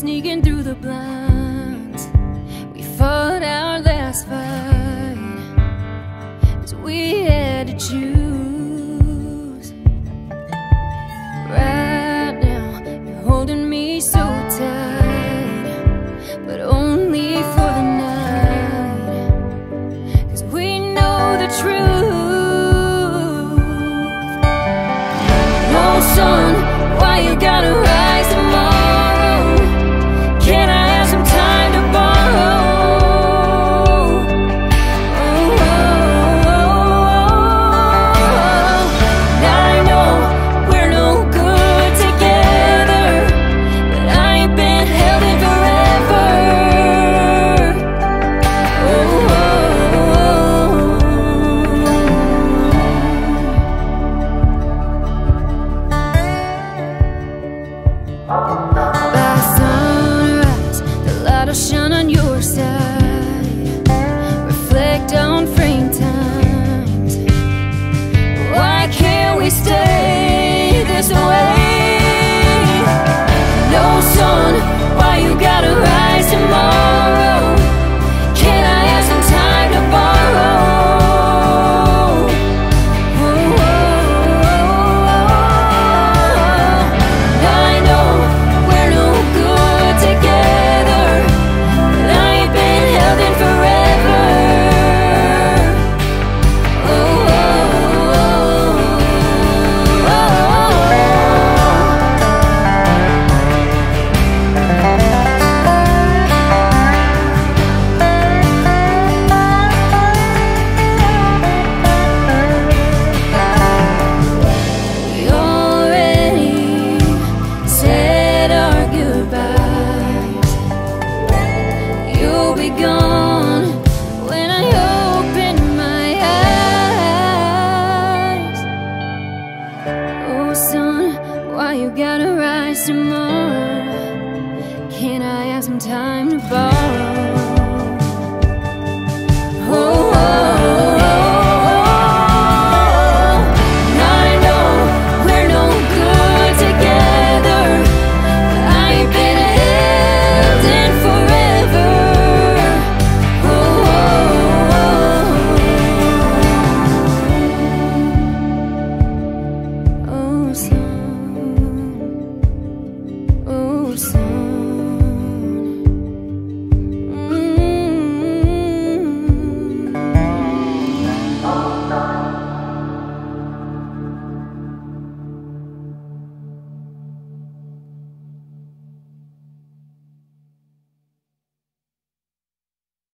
sneaking through the blinds. We fought our last fight, 'cause we had to choose. Right now, you're holding me so tight, but only for the night, 'cause we know the truth. No, son, why you gotta rise tomorrow? Can I have some time to borrow? I know we're no good together, but I ain't been held in forever. By sunrise, the light will shine on your side, reflect on frame times. Why can't we stay this way? No, son, why you gotta rise tomorrow? Can I have some time to borrow? I know we're no good together, but I ain't been held in forever. We already said our goodbyes. You'll be gone when I open my eyes. Oh, son, why you gotta rise tomorrow? Can I have some time to borrow?